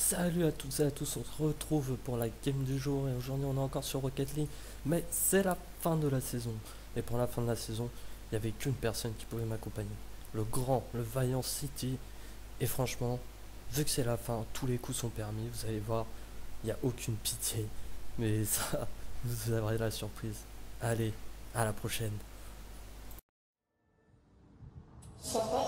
Salut à toutes et à tous, on se retrouve pour la game du jour et aujourd'hui on est encore sur Rocket League, mais c'est la fin de la saison. Et pour la fin de la saison, il n'y avait qu'une personne qui pouvait m'accompagner, le grand, le vaillant City. Et franchement, vu que c'est la fin, tous les coups sont permis, vous allez voir, il n'y a aucune pitié. Mais ça, vous aurez la surprise. Allez, à la prochaine.